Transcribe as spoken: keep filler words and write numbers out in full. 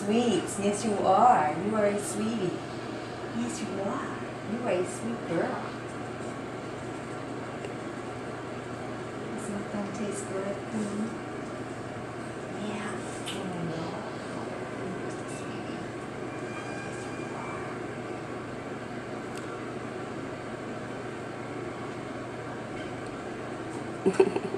sweet. Yes, you are. You are a sweetie. Yes, you are. You are a sweet girl. Doesn't that taste good? Mm-hmm. Yeah. Oh, no. Yes, you are.